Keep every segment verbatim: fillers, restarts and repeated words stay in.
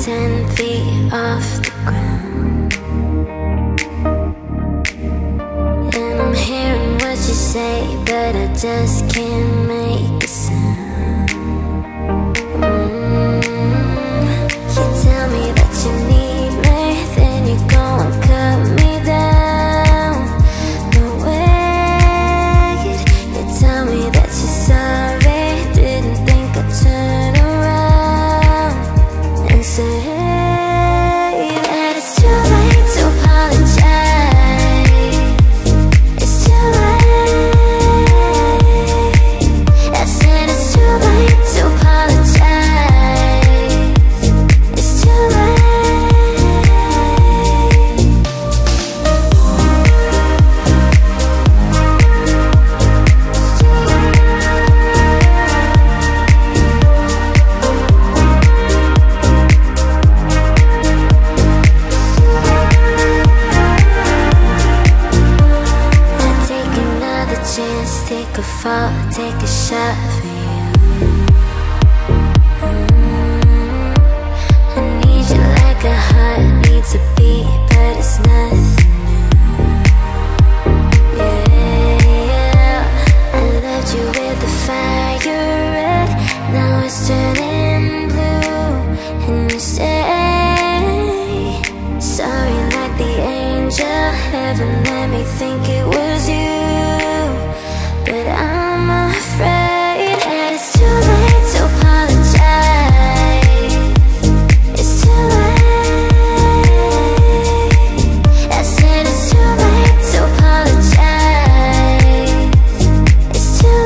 ten feet off the ground, and I'm hearing what you say, but I just can't make a sound. mm. You tell me that you need me, then you go and cut me down. But wait, you tell me that you're sorry, didn't think I'd turn around and say that it's too late to apologize. It's too late. I said it's too late to apologize. It's too late. Take another chance, take a fall, take a shot for you. Mm. I need you like a heart needs a beat, but it's nothing new. Yeah, I loved you with the fire red, now it's turning blue. And you say sorry like the angel, heaven let me think it was you. But I'm afraid that it's too late to apologize. It's too late. I said it's too late to apologize. It's too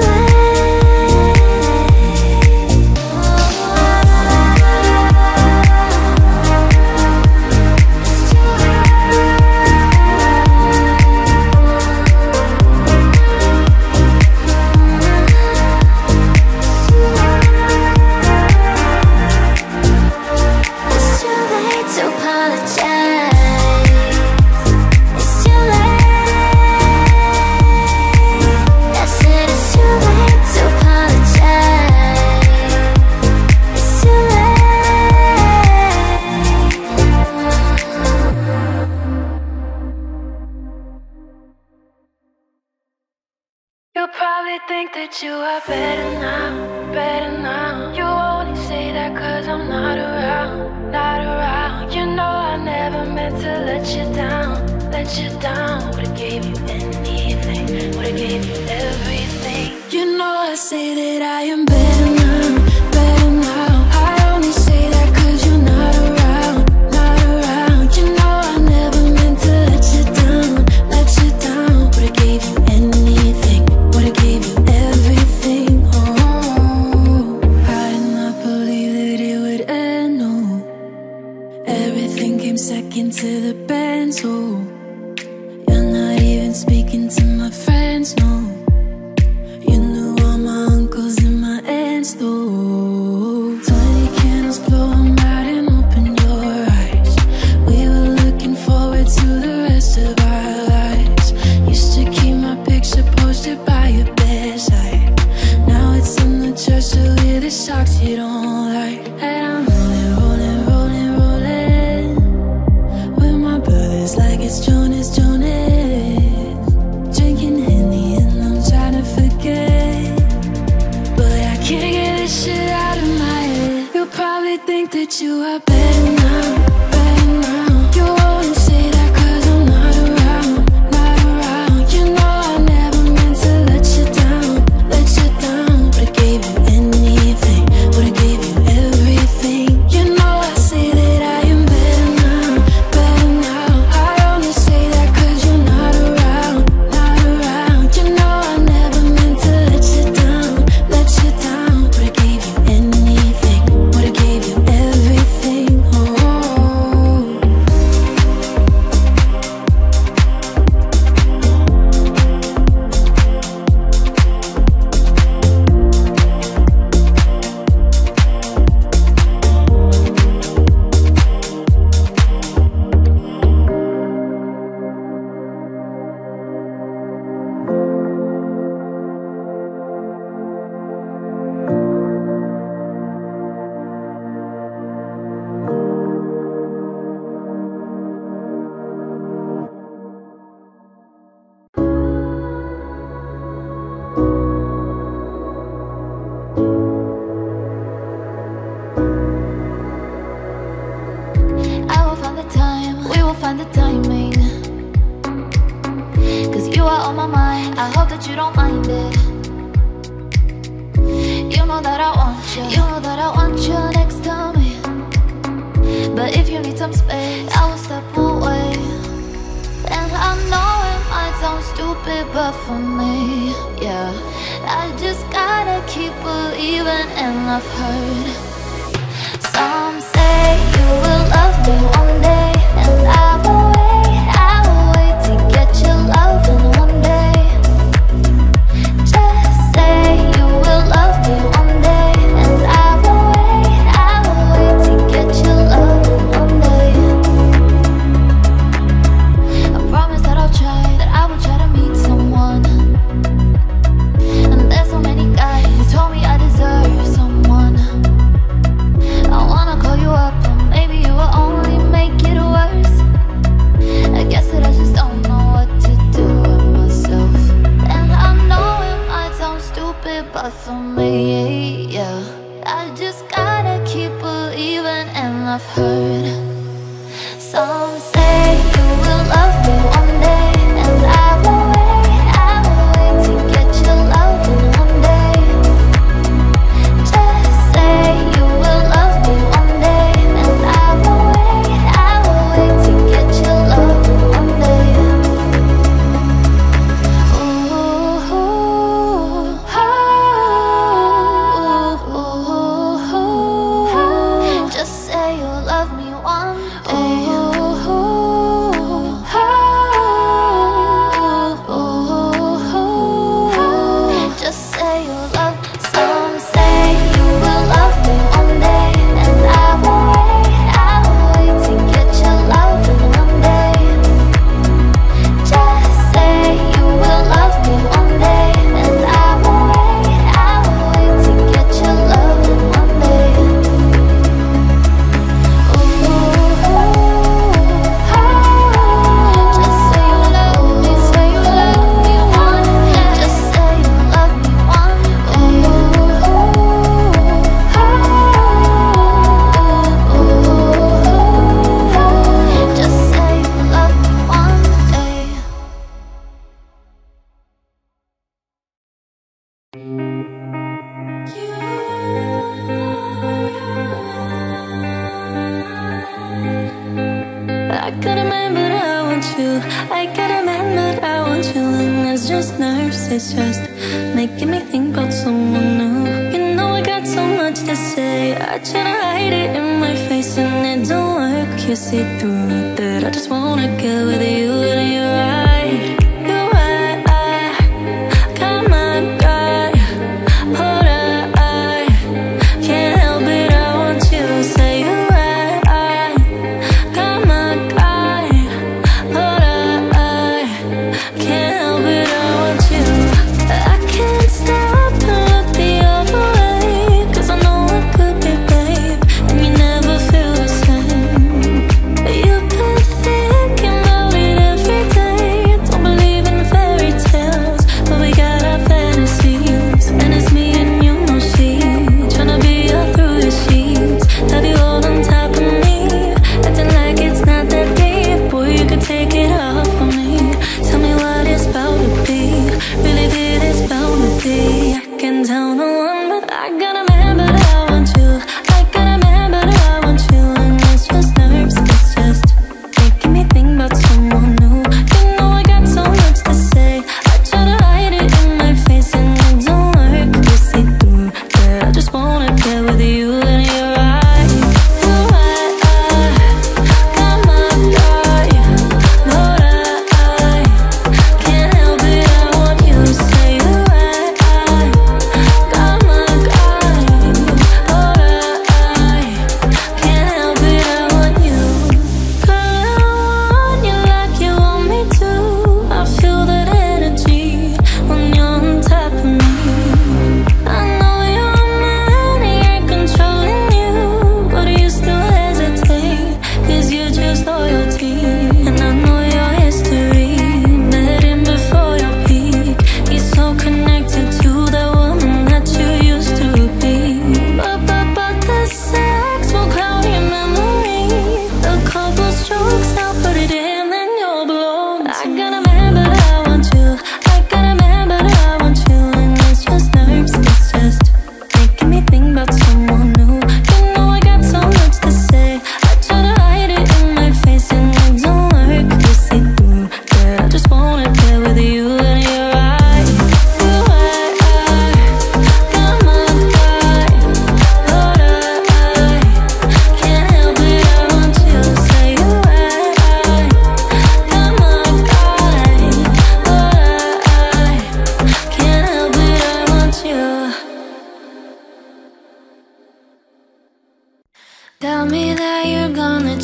You probably think that you are better now, better now. You only say that cause I'm not around, not around. You know I never meant to let you down, let you down. Would've gave you anything, would've gave you everything. You know I say that I am better now, better now. I only say that cause you're not around, not around. You know I never meant to let you down, let you down. Would've gave you anything, would've gave you everything. Oh, I did not believe that it would end, no. Everything came second to the band, so you're not even speaking to my friends, no. You knew all my uncles and my aunts, though. Tiny candles, blow 'em out and open your eyes. We were looking forward to the rest of our lives. Used to keep my picture posted by your bedside. Now it's in the dresser with the socks you don't like. And I'm rolling, rolling, rolling, rolling with my brothers like it's Jonas, Jonas. Drinking Henny in I hope that you don't mind it. You know that I want you, you know that I want you next to me. But if you need some space, I will step away. And I know it might sound stupid, but for me, yeah, I just gotta keep believing. And I've heard some say you will love me one day, and I will wait, I will wait to get your love in one day. Just say you will love me one day, and I will wait, I will wait to get your love in one day. I promise that I'll try, that I will try to meet someone. And there's so many guys who told me I deserve someone. I wanna call you up, but maybe it will only make it worse. I guess that I just don't know what to do with myself. And I know it might sound stupid, but for me, yeah, I just gotta keep believing. And I've heard some say you will love me one day, and I will wait, I will wait to get your love in one day. Just say you will love me one day, and I will wait, I will wait to get your love in one day. Ooh, ooh, ooh, ooh. Just say you'll love me one day. Just say you'll love. Some say you will love me one day, and I will wait, I will wait to get your love in one day. Just say you will love me one day, and I will wait, I will wait to get your love in one day. Ooh, just say you love me, say you love me one day. Just say you love me one day. Just say you love me one day. I got a man, but I want you. I got a man, but I want you. And it's just nerves, it's just making me think about someone new. You know I got so much to say. I try to hide it in my face, and it don't work. You see through that. I just wanna get with you, and you're right. You're right. Got my guy. Hold on, I can't help it. I want you. Say you're right. Got my guy. Hold on, I can't help it. I want you. I can't stop and look the other way, 'cause I know I could be, babe, and you never feel the same. You've been thinking about it every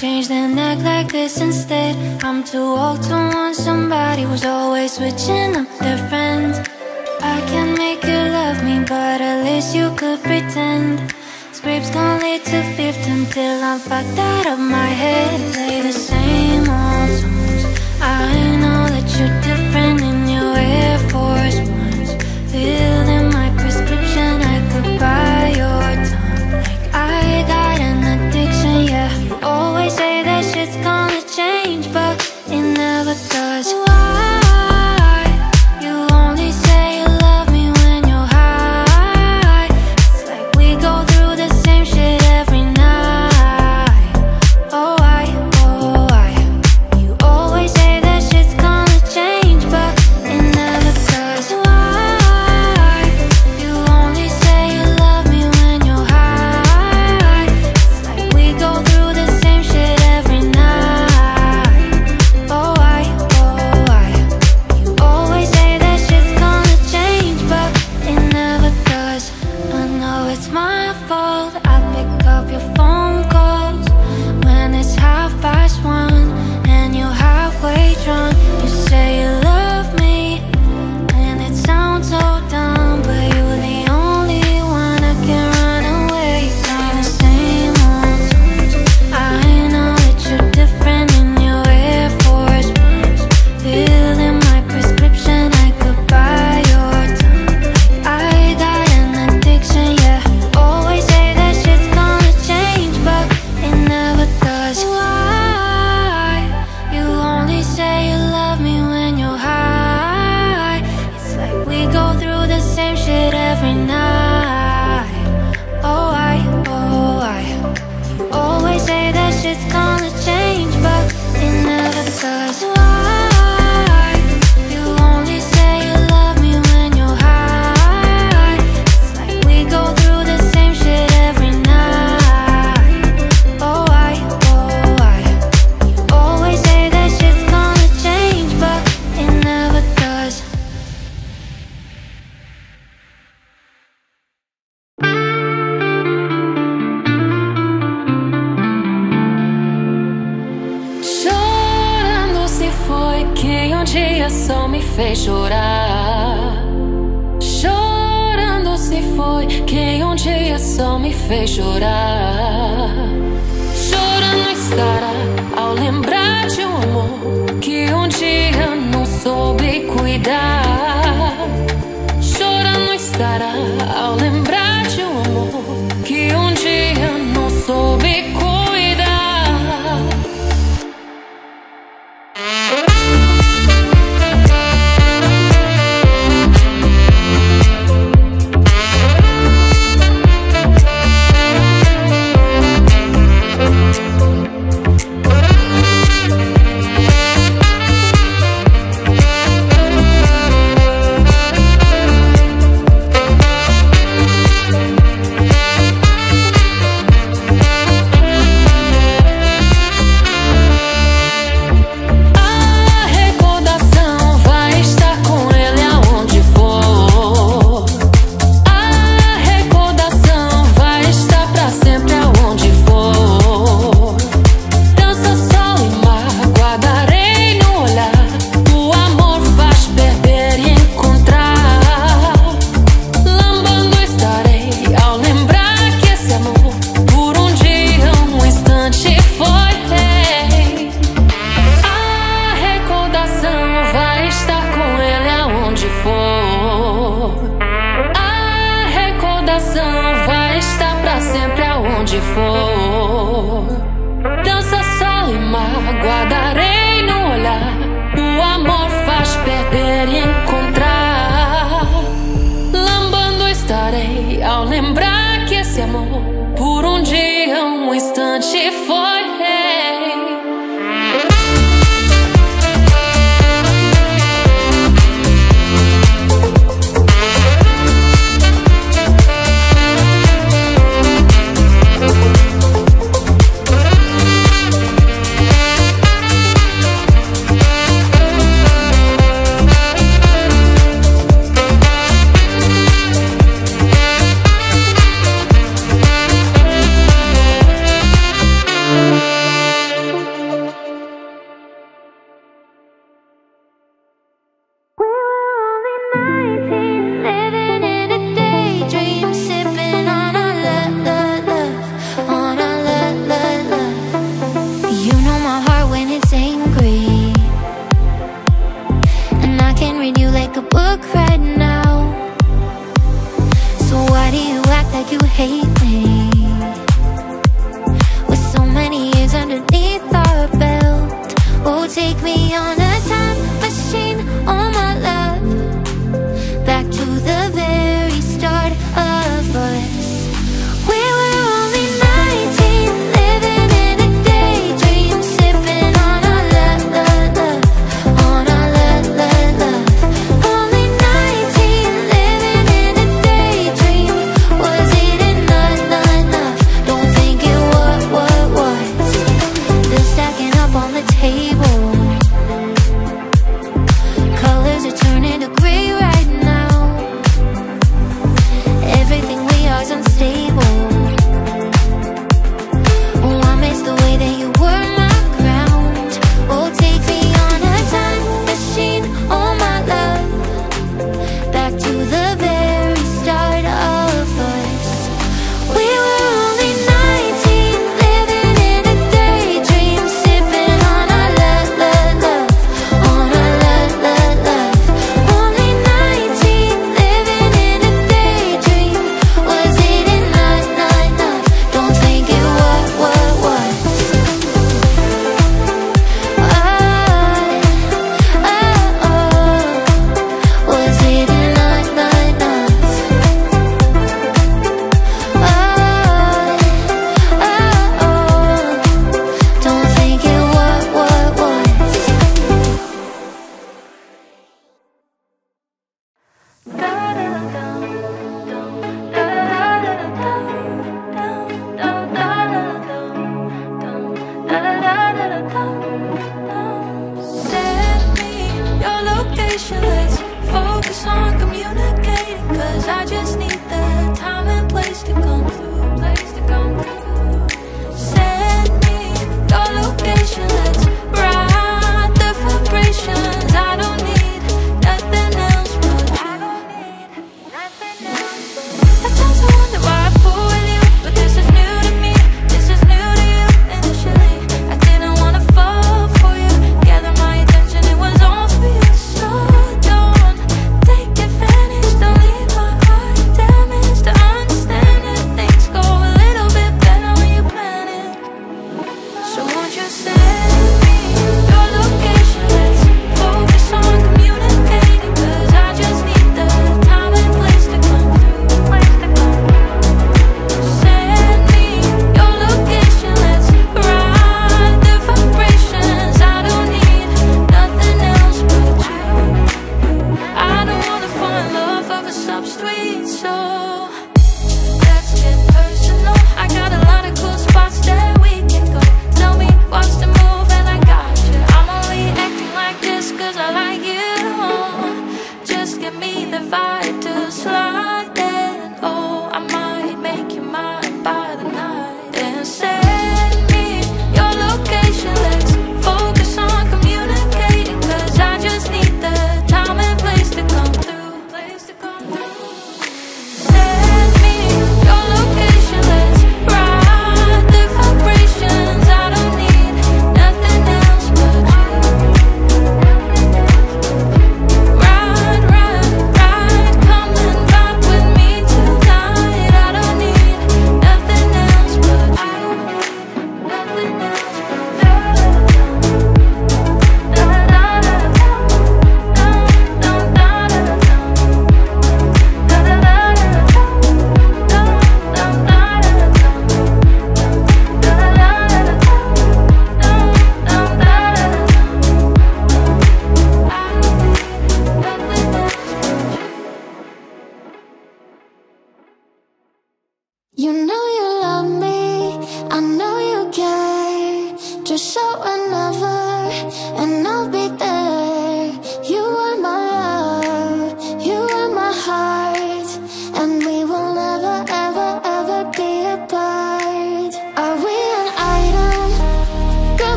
change, then act like this instead. I'm too old to want somebody who's always switching up their friends. I can't make you love me, but at least you could pretend. Scripts gon' lead to fifth until I'm fucked out of my head. Play the same old songs. I know that you're different in your Air Force Ones. Filling my prescription, I could buy your tongue. Like I got an addiction, yeah. You always say that shit's gonna change, but it never does. Why? You only say you love me when you're high. It's like we go through the same shit every night. Oh, why? Oh, why? You always say that shit's gonna change, but it never does. Why? You only say you love me when you're high. It's like we go through the same shit every night. Oh, why? Oh, why? You always say that shit's gonna change, but it never does. I know it's my fault. I pick up your phone calls when it's half past one and you're halfway drunk. You say you love me, and it sounds so dumb, but you're the only one I can run away. Play the same old songs. I know that you're different in your Air Force Ones. Filling my prescription, I could buy your tongue. Like I got an addiction, yeah. You always say that shit's gonna change, but it never does. Why? You only say you love me when you're high. It's like we go through the same shit every night. Oh, why? Oh, why? You always say that shit's gonna change, but it never does. Why? You only say you love me when you're high. It's like we go through the same shit every night. Oh, why? Oh, why? You always say that shit's gonna change, but it never does. Chorando se foi quem um dia só me fez chorar. Chorando se foi quem um dia só me fez chorar. Chorando estará ao lembrar de um amor que um dia não soube cuidar. Chorando estará ao lembrar de um amor que um dia não soube cuidar. hate me. With so many years underneath our belt, oh, take me on a time machine, oh my love, back to the very start of us. We were only nineteen, living in a daydream, sipping on our love, love, love, on our love, love, love. Only nineteen, living in a daydream. Was it enough?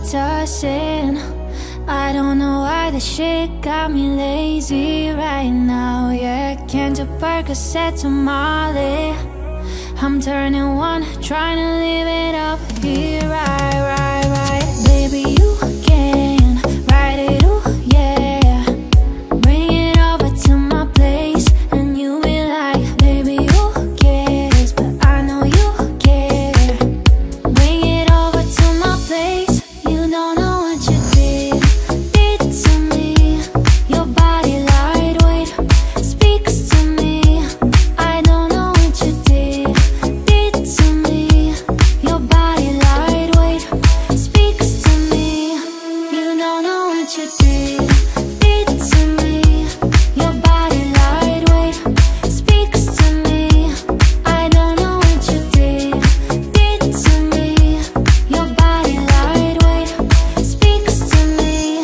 tossing. I don't know why the shit got me lazy right now. Yeah, can't do Percocet to Molly. I'm turning one, trying to live it up here, right, right, right. Baby, you can ride it, ooh, yeah. Bring it over to my place, and you be like, baby, who cares? But I know you care. Bring it over to my place. You don't know what you did, did to me. Your body lightweight speaks to me. I don't know what you did, did to me. Your body lightweight speaks to me. You don't know what you did, did to me. Your body lightweight speaks to me. I don't know what you did, did to me. Your body lightweight speaks to me.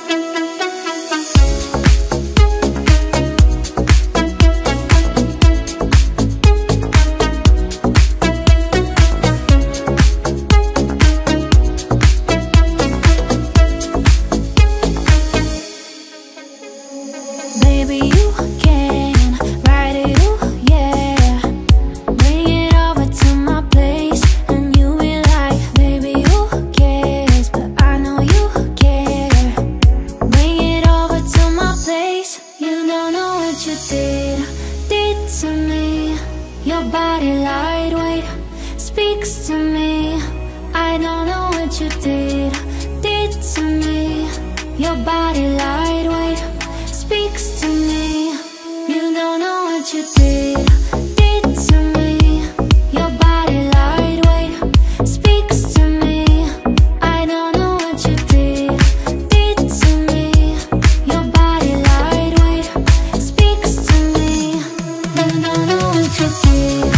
Baby, you can ride it, ooh, yeah. Bring it over to my place, and you be like, baby, who cares? But I know you care. Bring it over to my place. You don't know what you did, did to me. Your body lightweight speaks to me. I don't know what you did, did to me. Your body lightweight speaks to me. You don't know what you did, did to me. Your body lightweight speaks to me. I don't know what you did, did to me. Your body lightweight speaks to me. You don't know what you did.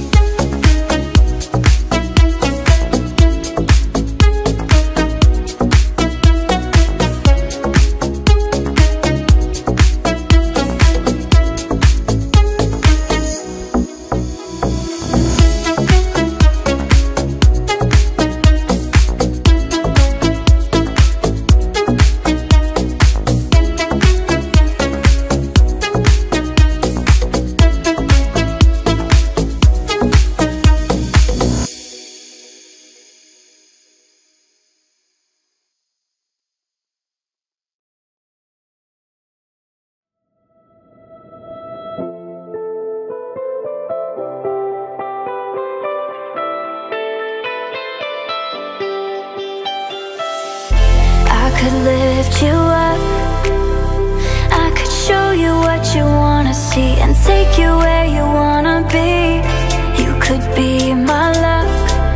I could lift you up, I could show you what you wanna see, and take you where you wanna be. You could be my luck.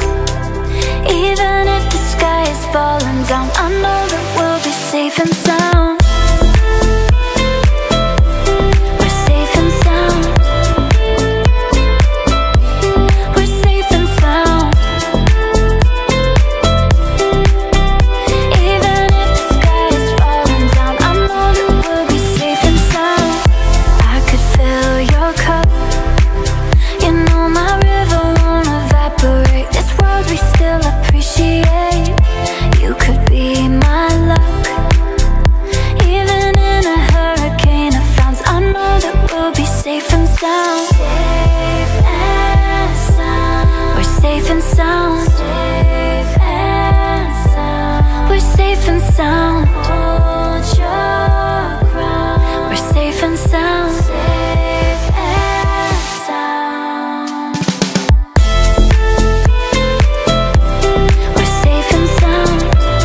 Even if the sky is falling down, I know that we'll be safe and sound. We're safe and sound. We're safe and sound. Even if the sky is falling down, I know that we'll be safe and sound. I could fill your cup. You know my river won't evaporate. This world we still appreciate. You could be my luck. Even in a hurricane of frowns, I know that we'll be safe and sound. Safe and sound. We're safe and sound. Safe and sound. We're safe and sound. Hold your ground. We're safe and sound. Safe and sound. We're safe and sound.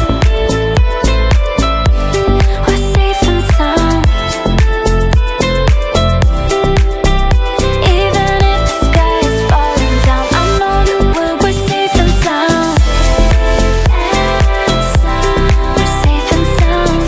We're safe and sound. Even if the sky is falling down, I know that we'll be safe and sound. Safe and sound. We're safe and sound.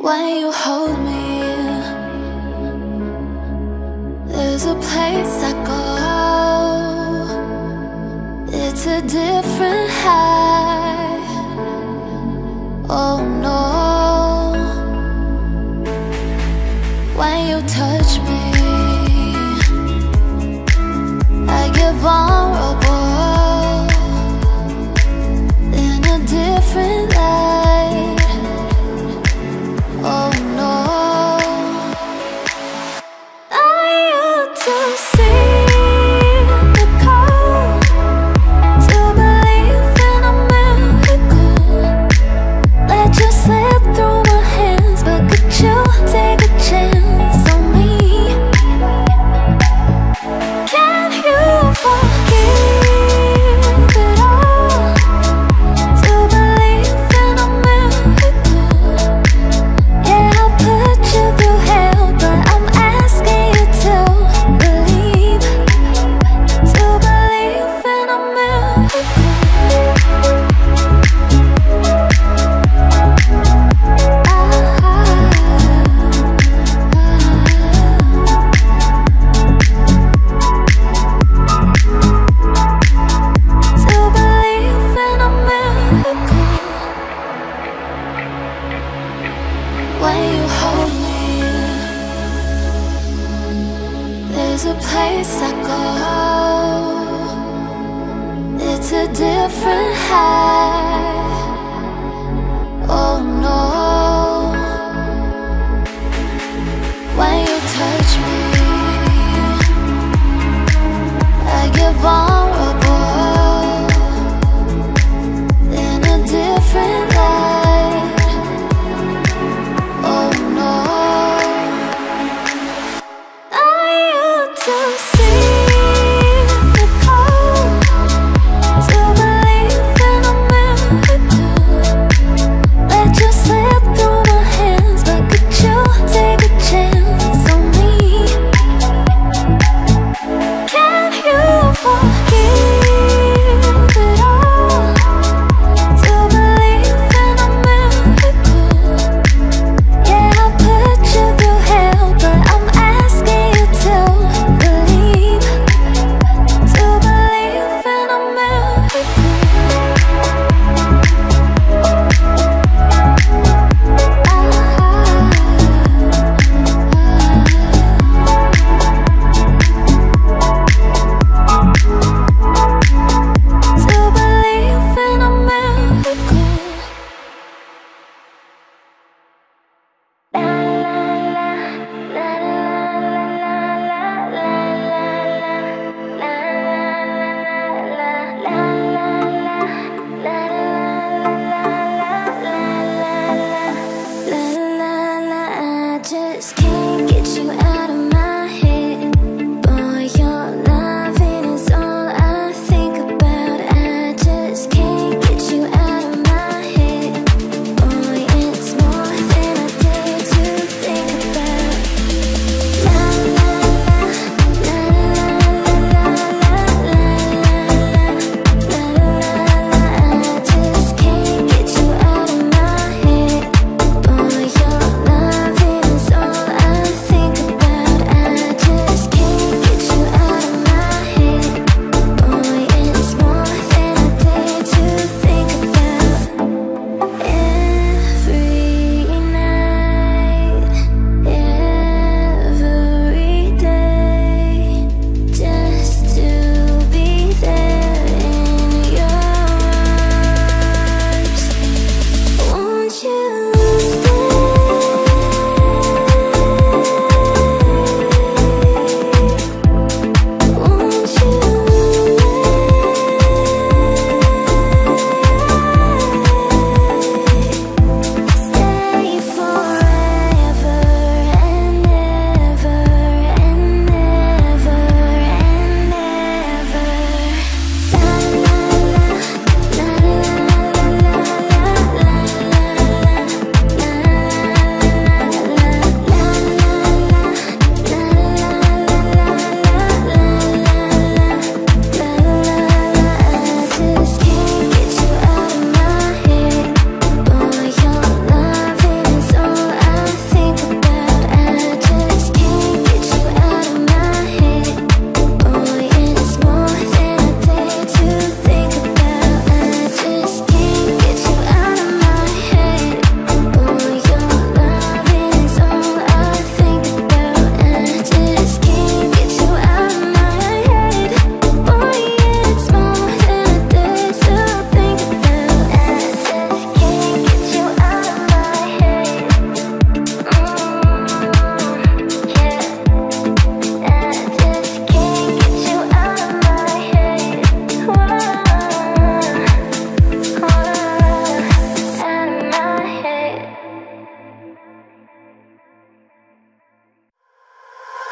when you hold me. There's a place I go, it's a different high. Oh no, when you touch me, I get vulnerable in a different light. Oh no, I used to see the call to believe in a miracle. Let you slip through my hands, but could you take a chance on me? Can you forgive it all to believe in a miracle? Yeah, I'll put you through hell, but I'm asking you to believe, to believe in a miracle. To believe in a miracle. When you hold me, there's a place I go, it's a different high. Oh no, when you touch me, I get vulnerable in a different light. Oh no, I used to see the call to believe in a miracle.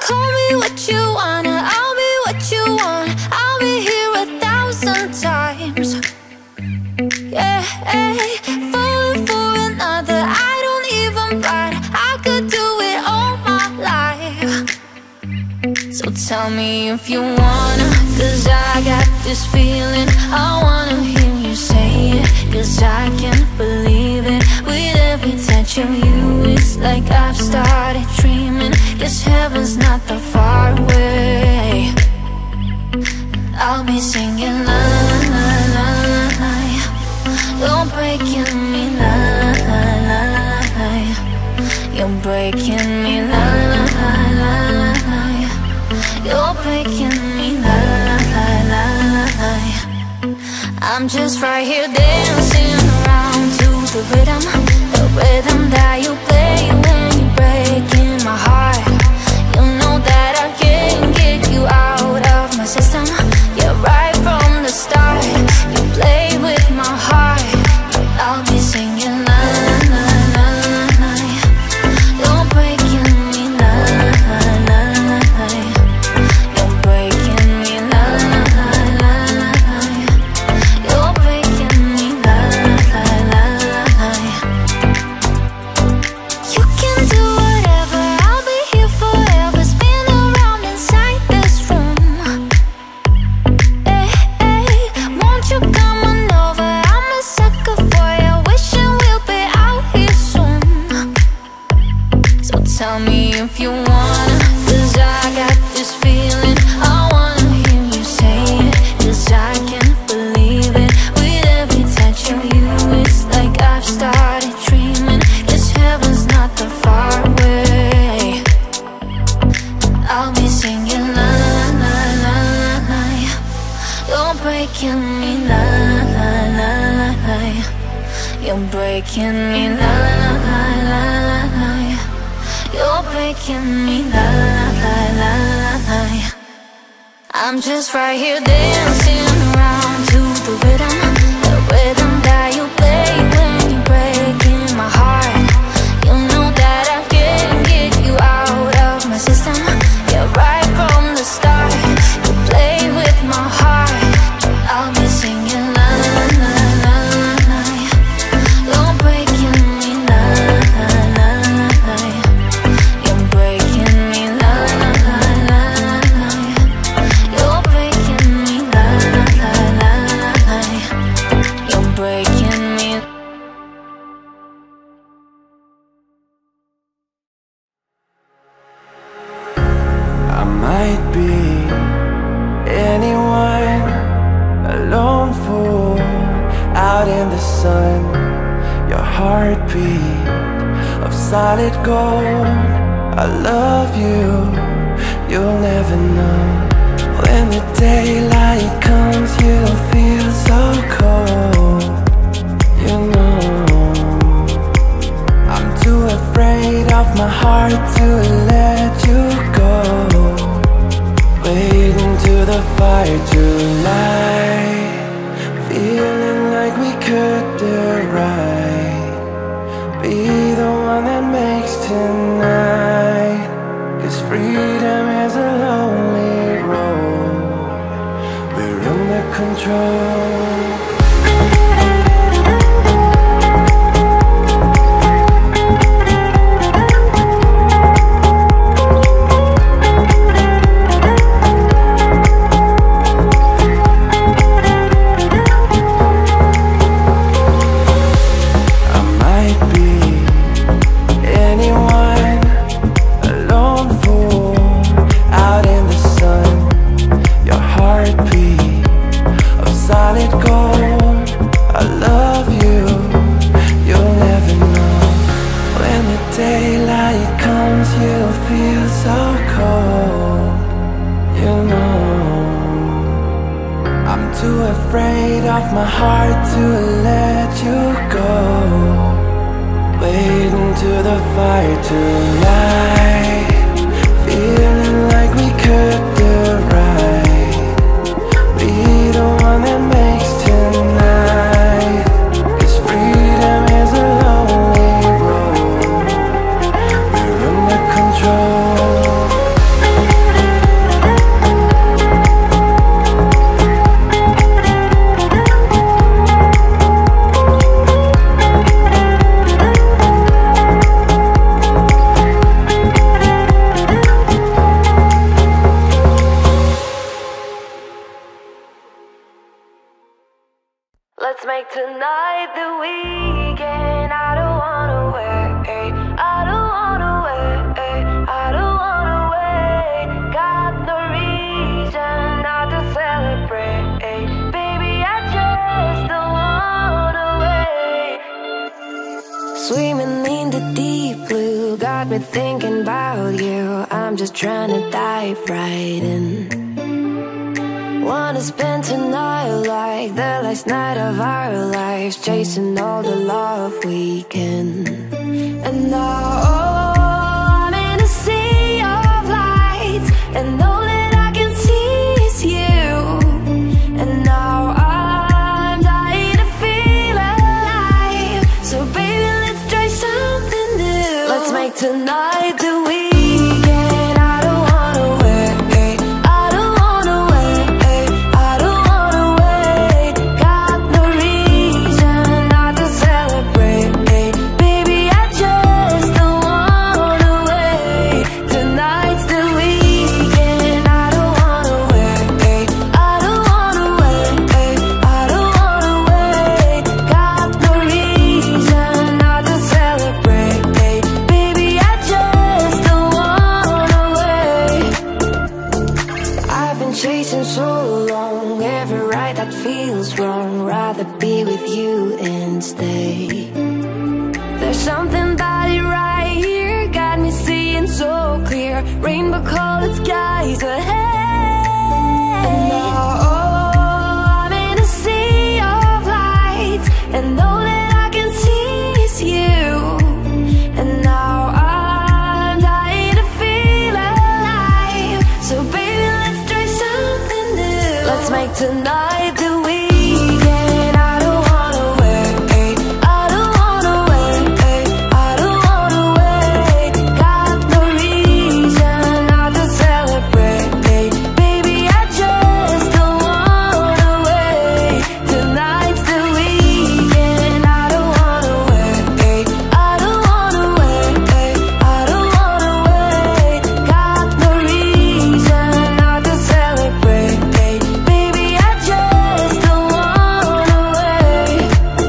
Call me what you wanna, I'll be what you want. I'll be here a thousand times. Yeah, falling for another, I don't even bite. I could do it all my life. So tell me if you wanna, cause I got this feeling. I wanna hear you say it, cause I can't believe it. With every touch of you, it's like I've started dreaming. Guess heaven's not that far away. I'll be singing la la la la la. You're breaking me la la la la. You're breaking me la la la la la. You're breaking me la la la la la. I'm just right here dancing around to the rhythm, the rhythm that you play when you're breaking my heart. You know that I can't get you out of my system. Yeah, right from the start, you play with my heart. I'll be singing la la la la la. You're breaking me la la la la. You're breaking me la la la la. You're breaking me la la la la. You can do whatever, I'll be here forever. Spin around inside this room. Hey, hey, won't you come on over? I'm a sucker for you, wishing we'll be out here soon. So tell me if you wanna, cause I got this feeling. I wanna hear you say it, cause I can't believe it. With every touch of you, it's like I've started dreaming. Guess heaven's not that far away. I'll be singing la la la la la. You're breaking me la la la la la. You're breaking me la la la la la. You're breaking me la la la la la. I'm just right here dancing around to the rhythm, the rhythm that you play when you're breaking my heart. You know that I can't get you out of my system. Yeah, right from the start, you play with my heart. I'll be singing la la la la la. You're breaking me la la la la. You're breaking me la la la la la. You're breaking me la la la la. You're breaking me. I might be anyone, a lone fool out in the sun. Your heartbeat of solid gold. I love you, you'll never know. When the daylight comes, you'll feel so cold. You know, I'm too afraid of my heart to let you go. Waiting to the fire tonight, feeling like we could do right. Be the one that makes tonight, 'cause freedom is a lonely road. We're under control. Afraid of my heart to let you go. Waiting to the fire tonight, feeling like we could do right. Be the one that makes tonight, 'cause freedom is a lonely road. We're under control. You got me thinking about you. I'm just trying to dive right in. Wanna spend tonight like the last night of our lives, chasing all the love we can. And now oh, I'm in a sea of light, and all that I can see is you. And now I'm dying to feel alive. So baby, let's try something new. Let's make tonight the weekend. I don't wanna wait, I don't wanna wait, I don't wanna wait. Got no reason not to celebrate, baby, I just don't wanna wait. Tonight's the weekend. I don't wanna wait, I don't wanna wait, I don't wanna wait. Got no reason not to celebrate, baby, I just don't wanna wait. I've been chasing so long, every ride that feels wrong. Rather be with you and stay. There's something about it right here, got me seeing so clear. Rainbow colored skies ahead. And now oh, I'm in a sea of light, and all that I can see is you. And now I'm dying to feel alive. So baby, let's try something new. Let's make tonight the weekend. I don't wanna wait, I don't wanna wait, I don't wanna wait. Got no reason not to celebrate, baby, I just don't wanna wait. Tonight's the weekend. I don't wanna wait, I don't wanna wait, I don't wanna wait. Got no reason not to celebrate, baby, I just don't wanna wait.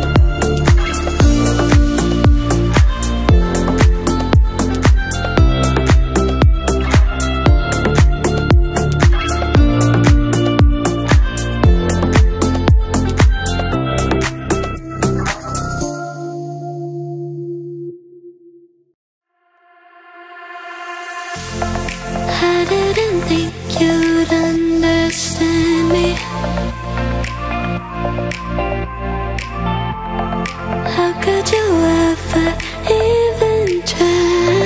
I didn't think you'd understand me. How could you ever even try?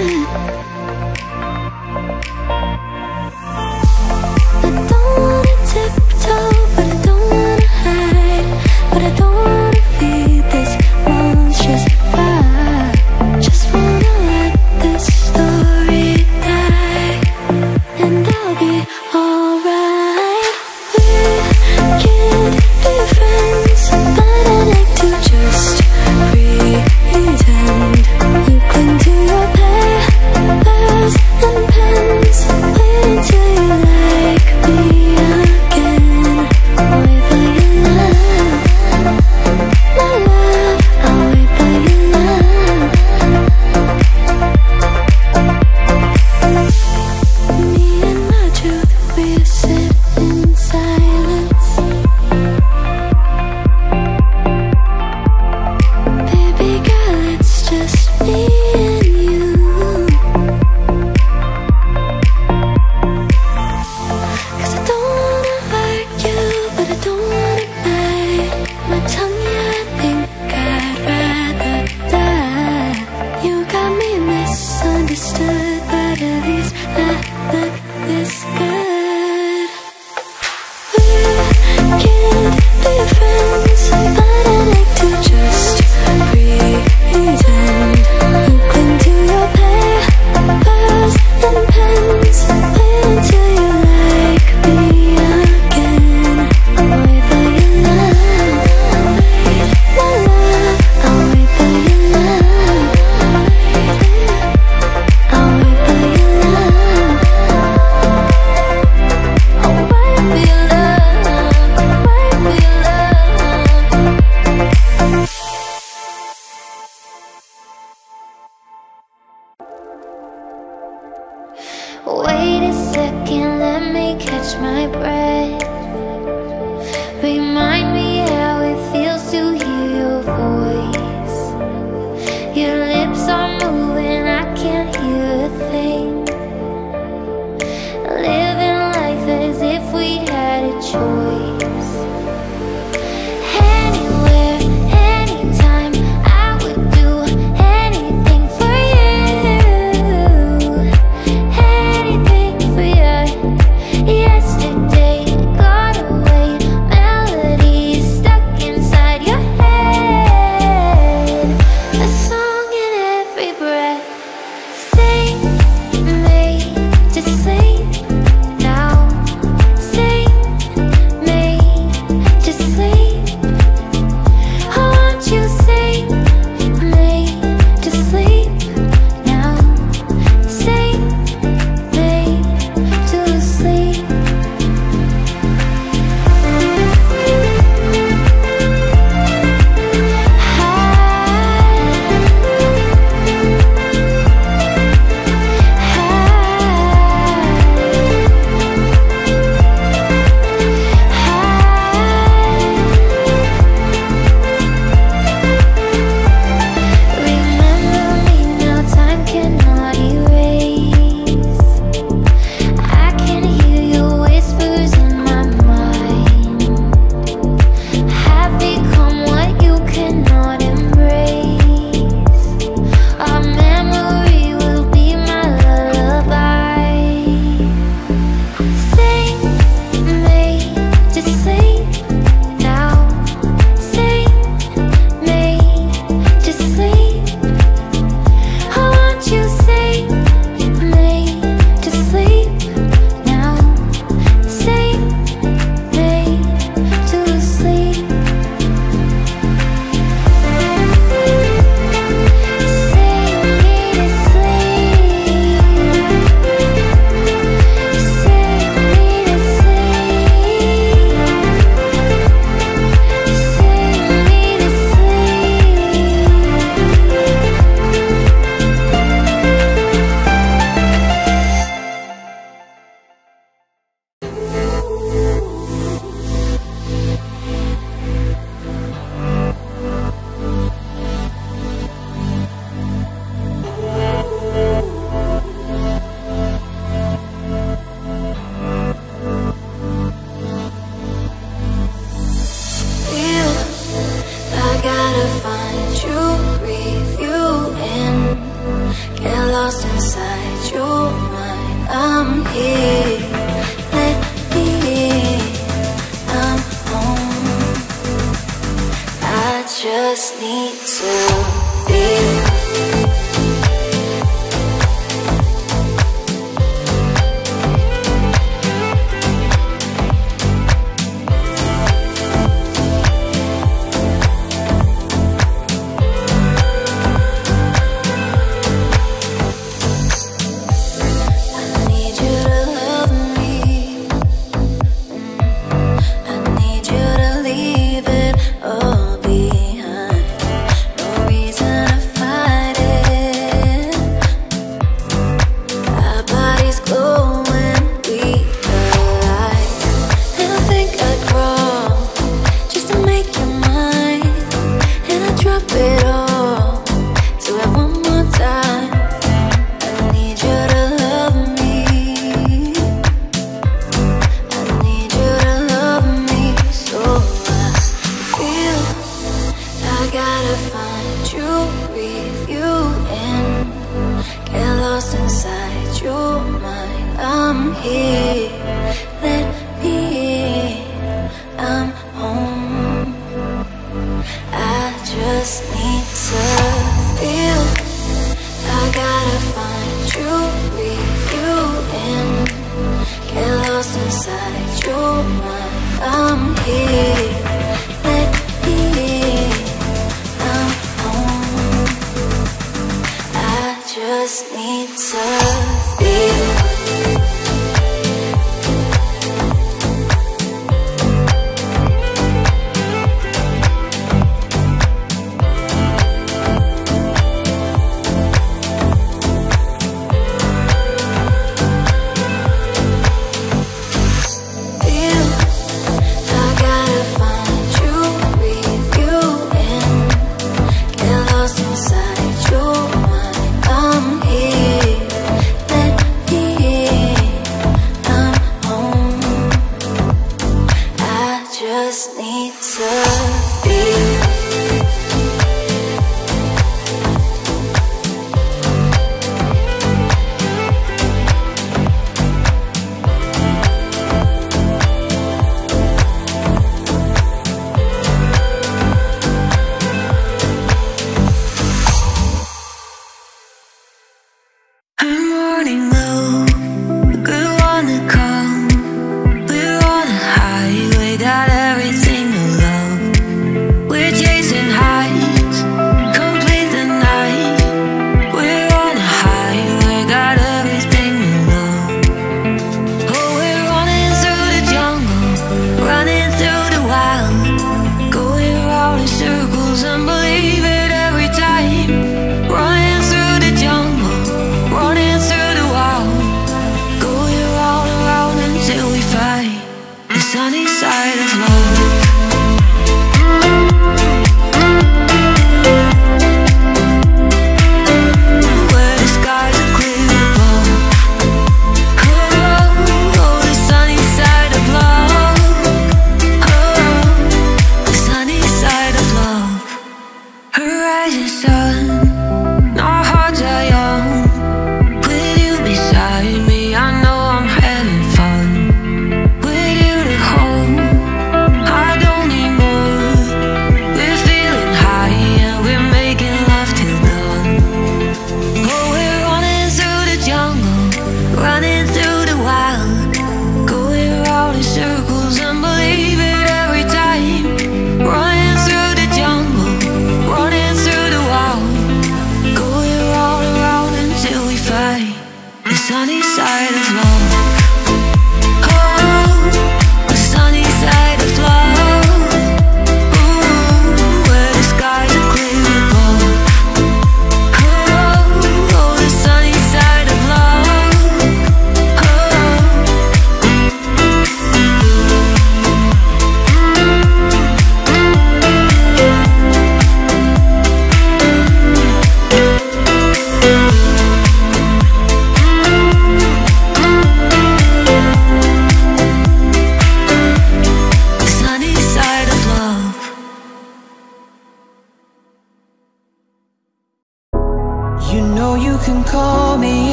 I don't wanna tiptoe, but I don't wanna hide. But I don't wanna feed this monstrous fire. Just wanna let this story die, and I'll be alright. We can't be friends, but I like to just pretend. You cling to your papers and pens, wait until you like me again. I'll wait for your love, my love. I'll wait for your love. Me and my truth, we sit in silence. Baby girl, it's just me and you. 'Cause I don't wanna hurt you, but I don't wanna bite my tongue, yeah, I think I'd rather die. You got me misunderstood, but at least I look this good. We can't be friends, but I like to just pretend. You cling to your papers and pens, wait until you like me again. I'll wait for your love, my love. I'll wait for your love. I'll wait for your love. I'll wait for your love, wait for your love. Wait a second, let me catch my breath. Remind me how it feels to hear your voice. Your lips are moving, I can't lost inside your mind. I'm here, let me in. I'm home. I just need to feel.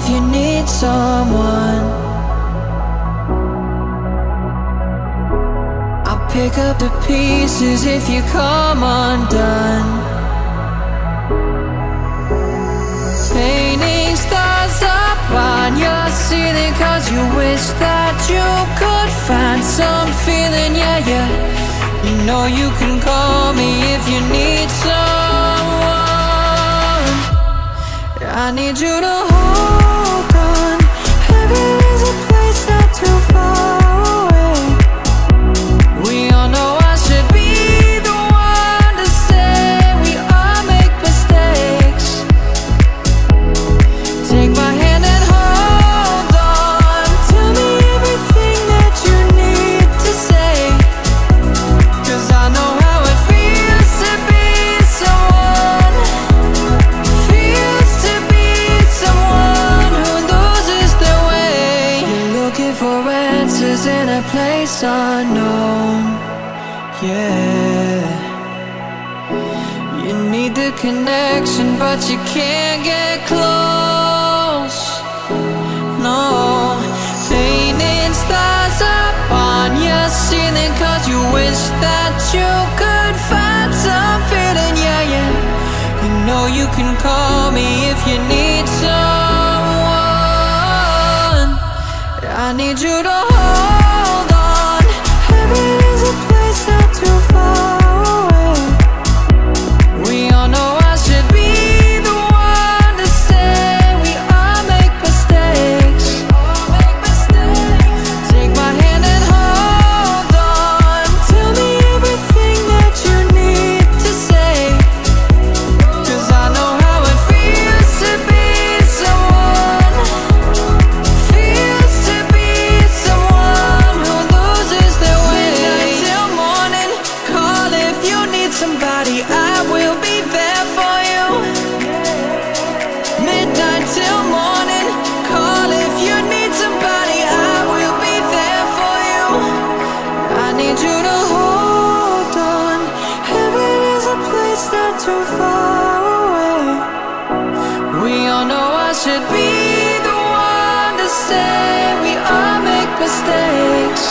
if you need someone. I'll pick up the pieces if you come undone. Painting stars up on your ceiling, cause you wish that you could find some feeling, yeah, yeah. You know you can call me if you need someone. I need you to hold on. Heaven is a place not too far away. We all know I should be the one to say we all make mistakes. Take my hand and hold on. Tell me everything that you need to say, cause I know how it feels to be someone. Feels to be someone who loses their way. You're looking for answers in a place unknown, yeah. You need the connection, but you can't get close, no. Painting stars up on your ceiling, cause you wish that you could find some feeling, yeah, yeah. You know you can call me if you need someone. I need you to hold on. Heaven is a place not too far away. We all know I should be the one to say we all make mistakes. Take my hand and hold on. Tell me everything that you need to say, cause I know how it feels to be someone. Feels to be someone who loses their way. Midnight till morning, call if you need somebody, I will be there for you. Midnight till morning, call if you need somebody, I will be there for you. I need you to hold on. Heaven is a place not too far away. We all know I should be the one to say we all make mistakes.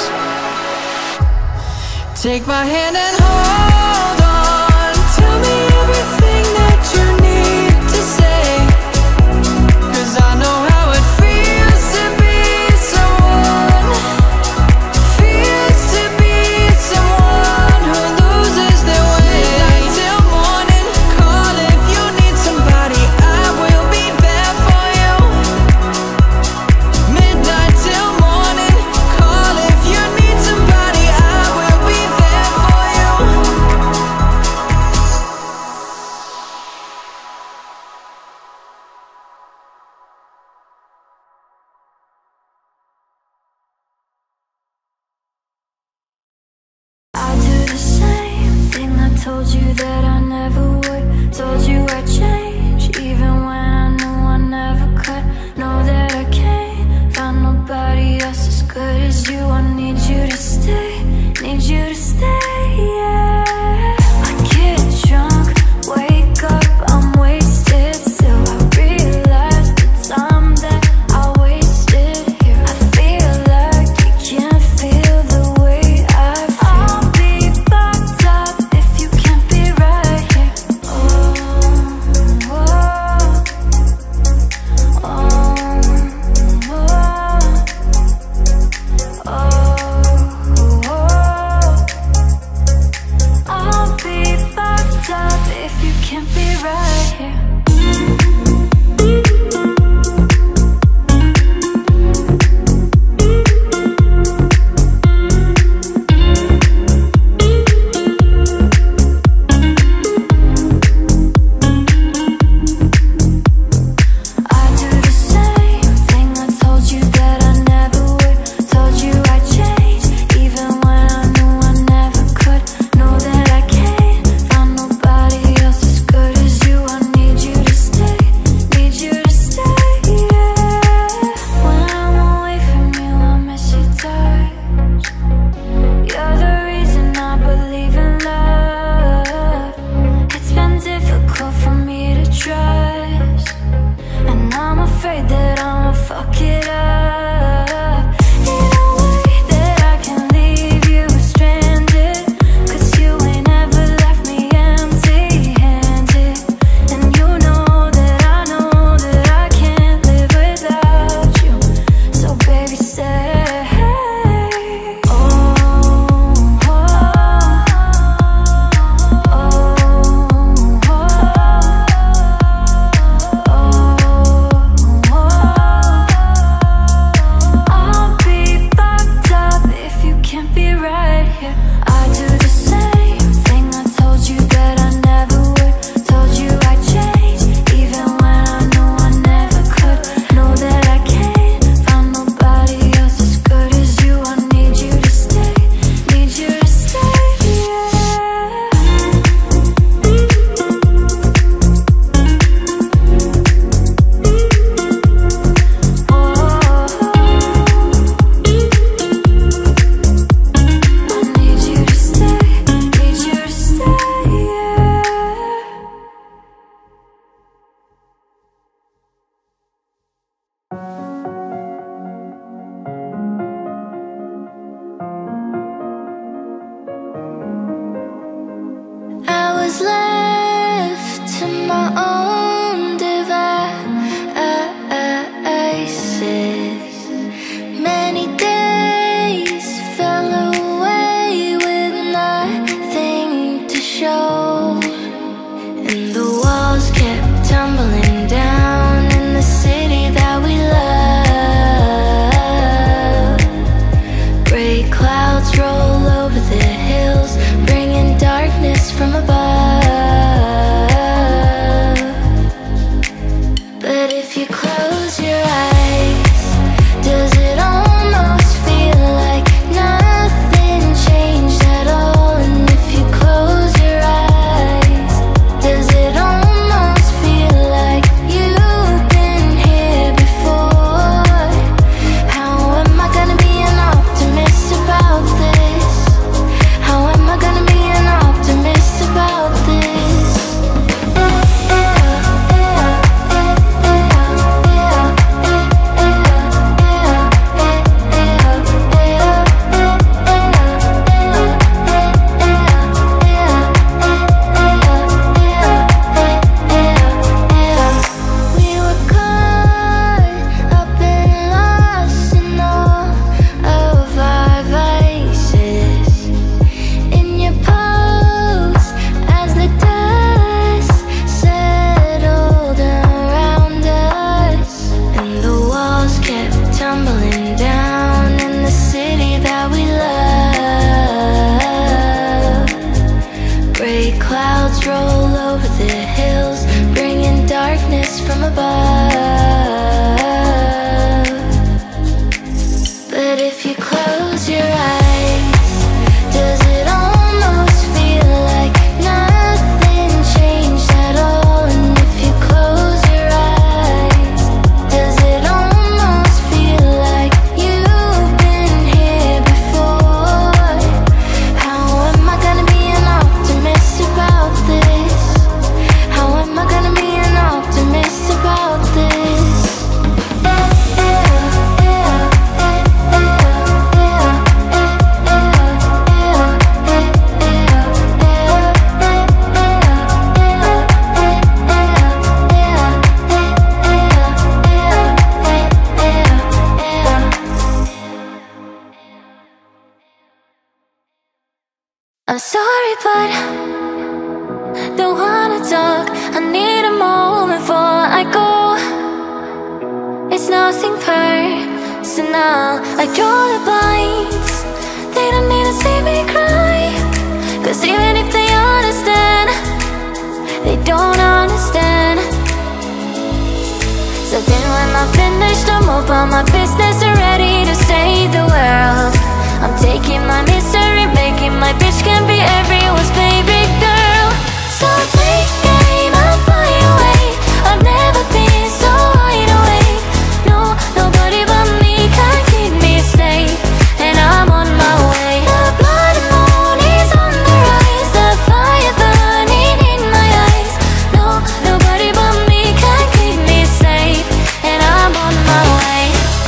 Take my hand and hold on. Tell me everything that you need to say, cause I know how it feels to be someone. Feels to be someone who loses their way. Midnight till morning, call if you need somebody, I will be there for you. Midnight till morning, call if you need somebody, I will be there for you. I do the same thing I told you that I never would. Told you I'd change, even when I knew I never could. Know that I can't find nobody else as good as you. I need you to stay, need you to stay, yeah. I get drunk, wake up, I'm wasted still. I realize the time that I wasted here. I feel like you can't feel the way I feel. I'll be fucked up if you can't be right here. Oh, sorry, but don't wanna talk. I need a moment before I go. It's nothing personal. I draw the blinds. They don't need to see me cry, 'cause even if they understand, they don't understand. So then when I'm finished, I'm open my business and ready to save the world. I'm taking my misery, making my bitch can be everyone's favorite girl. So take aim, I'll fly away. I've never been so wide awake. No, nobody but me can keep me safe, and I'm on my way. The blood moon is on the rise, the fire burning in my eyes. No, nobody but me can keep me safe, and I'm on my way.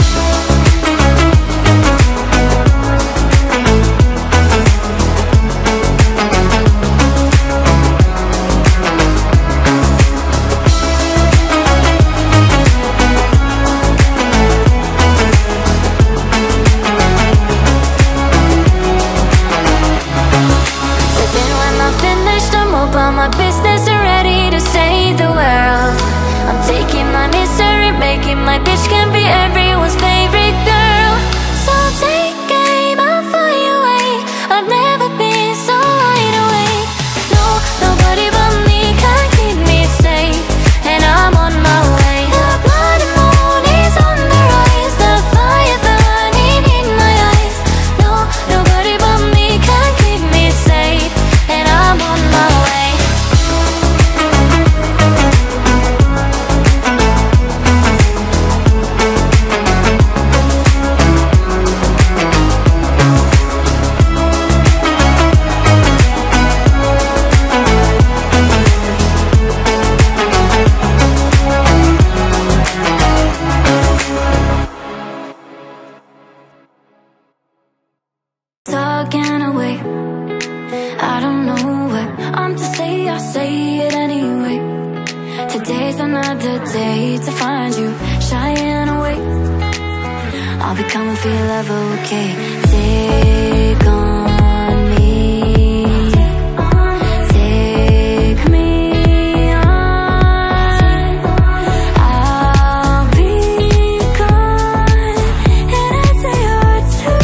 My business are ready to save the world. I'm taking my misery, making my bitch can be everyone's favorite girl. So take aim, I'll fly away. I've never been so wide awake. No, nobody but me can keep me safe, and I'm on my way. The blood moon is on the rise, the fire burning in my eyes. No, nobody but me can keep me safe, and I'm on my way. Talking away, I don't know what I'm to say, I say it anyway. Today's another day to find you shying away. I'll be coming for your love, okay? Take on me, take me on. I'll be gone in a day or two.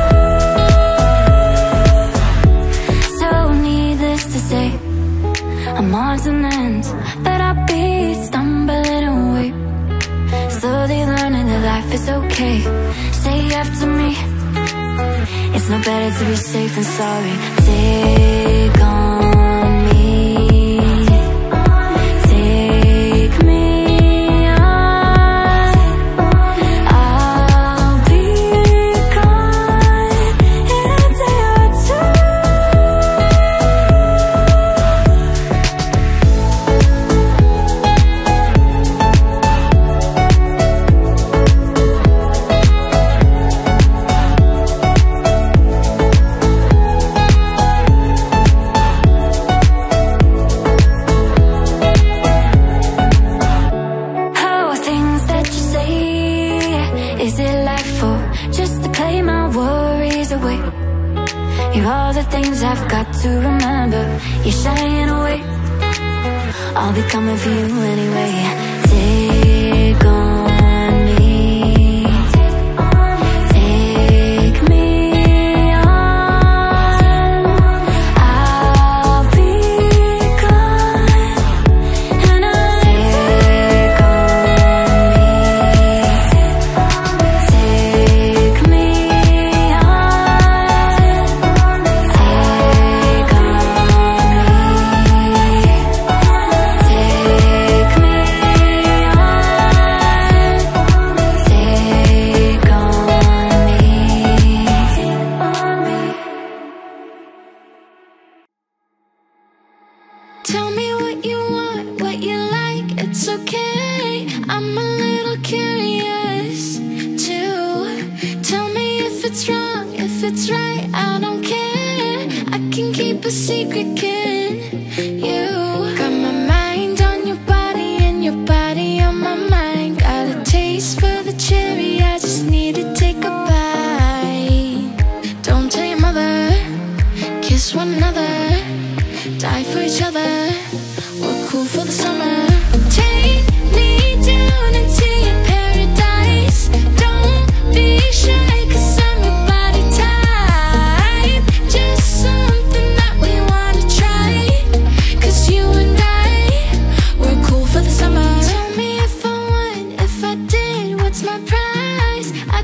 So needless to say, I'm on to an end, but I'll be stumbling away, slowly learning that life is okay. Say after me, it's no better to be safe than sorry. Take on me, take me on. I'll be gone in a day or two. Is it life or just to play my worries away? You're all the things I've got to remember. You're shying away, I'll be coming for you anyway. Take on me, take me on. I'll be gone, and I'll take on me. Take me on, take on me, take me on.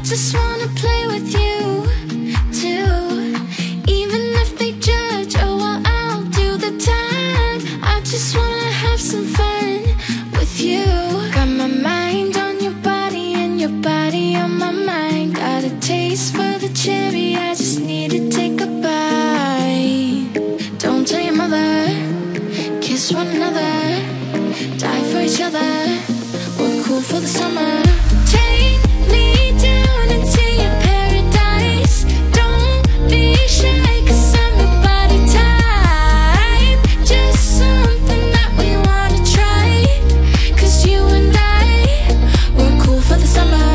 just wanna play with you too. Even if they judge, oh well, I'll do the time. I just wanna have some fun with you. Got my mind on your body and your body on my mind. Got a taste for the cherry, I just need to take a bite. Don't tell your mother, kiss one another, die for each other. We're cool for the summer. Take me down into your paradise. Don't be shy, cause I'm your body type. Just something that we wanna try. Cause you and I, we're cool for the summer.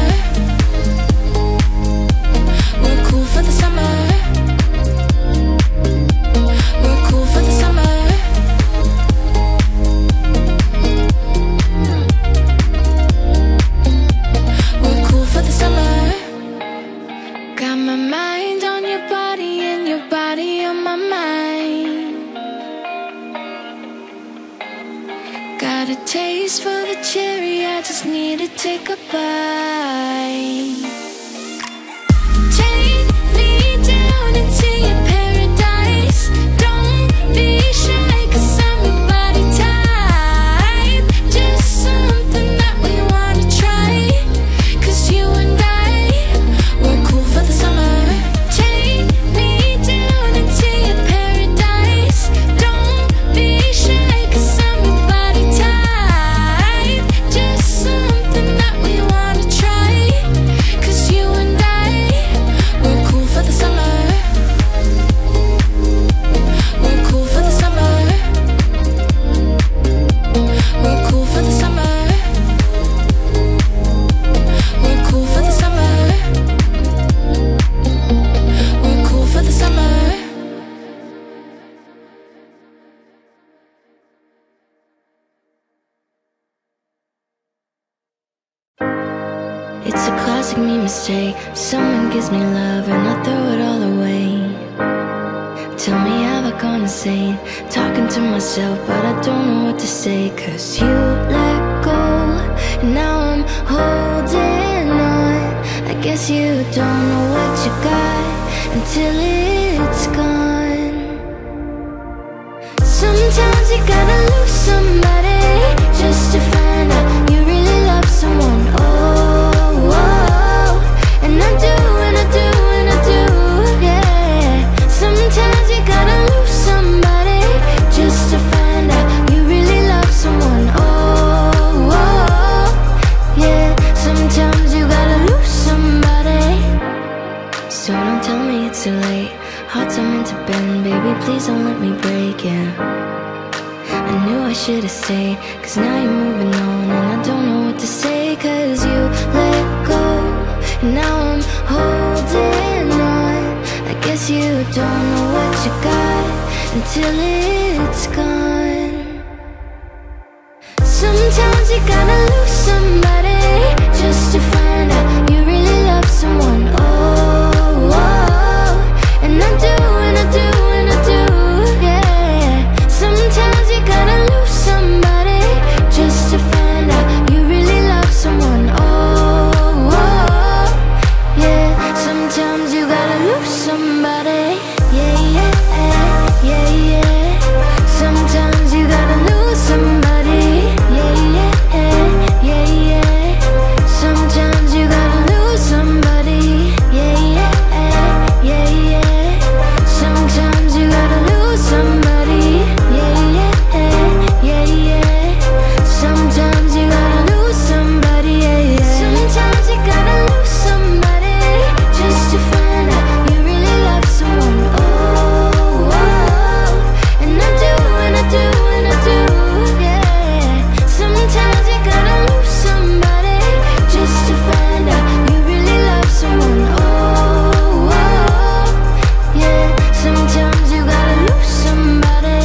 We're cool for the summer. We're cool for the summer. We're cool for the summer. Got my mind on your body and your body on my mind. Got a taste for the cherry, I just need to take a bite. Take me down into your paradise. Don't be shy, cause I'm your body type. Just something that we wanna try. Cause you and I, we're cool for the summer. Take me down into your paradise. Don't be shy, cause I'm your body type. Just something that we wanna try. Cause you and I, we're cool for the summer. We're cool for the summer. We're cool for the summer. We're cool for the summer. We're cool for the summer. It's a classic me mistake. Someone gives me love and I throw it all away. Tell me have I gone insane, talking to myself but I don't know what to say. Cause you let go and now I'm holding on. I guess you don't know what you got until it's gone. Sometimes you gotta lose somebody just to find out you really love someone. Oh, oh, and I do, and I do, and I do, yeah. Sometimes you gotta lose somebody just to find out you really love someone. Oh, oh, yeah. Sometimes you gotta lose somebody. So don't tell me it's too late. Hearts are meant to bend, baby, please don't let me break, yeah. I knew I should've stayed, cause now you're moving on and I don't know what to say. Cause you let go and now I'm holding on. I guess you don't know what you got until it's gone. Sometimes you gotta lose somebody just to find out you really love someone. Oh, oh, and I do, and I do, and I do, yeah. Sometimes you gotta lose somebody just to find out you really love someone. Oh, oh, yeah. Sometimes you gotta lose somebody. Yeah, yeah, yeah, yeah. Sometimes you gotta lose somebody. Yeah, yeah, yeah, yeah. Sometimes you gotta lose somebody. Yeah, yeah, yeah, yeah. Sometimes you gotta lose somebody. Yeah, yeah, yeah, yeah. Sometimes you gotta lose somebody. Yeah, yeah. Sometimes you gotta lose somebody just to find out you really love someone. Oh, oh, and I do, and I do, and I do, yeah. Sometimes you gotta lose somebody just to find out you really love someone. Oh, oh, yeah. Sometimes you gotta lose somebody.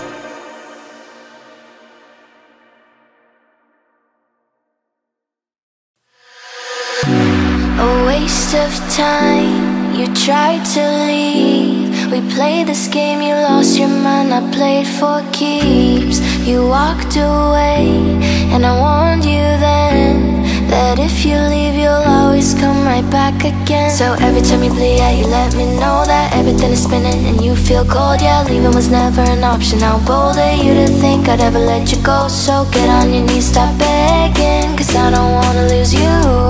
A waste of time, you tried to leave. We played this game, you lost your mind, I played for keeps. You walked away, and I warned you then that if you leave you'll always come right my back again. So every time you bleed out, you let me know that everything is spinning and you feel cold. Yeah, leaving was never an option. How bold of you to think I'd ever let you go. So get on your knees, stop begging, cause I don't wanna lose you.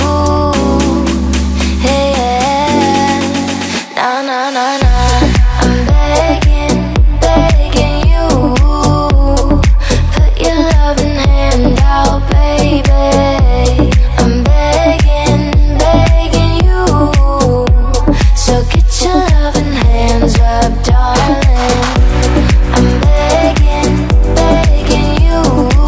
Hey, yeah. Nah, nah, nah, nah. I'm begging, begging you, put your loving hand out, baby. I'm begging, begging you, so get your loving hands up, darling. I'm begging, begging you,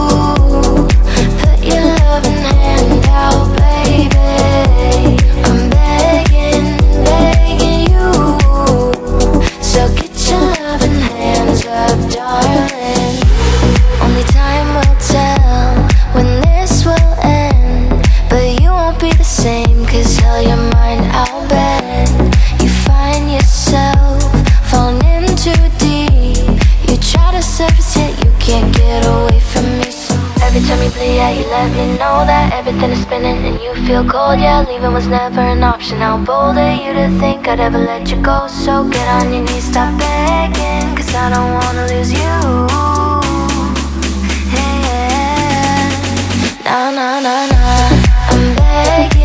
put your loving hand out, baby. I'm begging, begging you, so get your loving hands up, darling. Only time will tell when this will end, but you won't be the same, cause hell, your mind I'll bend. You find yourself falling in too deep. You try to surface yet you can't get away from me. So every time you bleed out, you let me know that everything is spinning and you feel cold. Yeah, leaving was never an option. How bold of you to think I'd ever let you go. So get on your knees, stop begging, cause I don't wanna lose you. Hey, yeah. Nah, nah, nah, nah. I'm begging,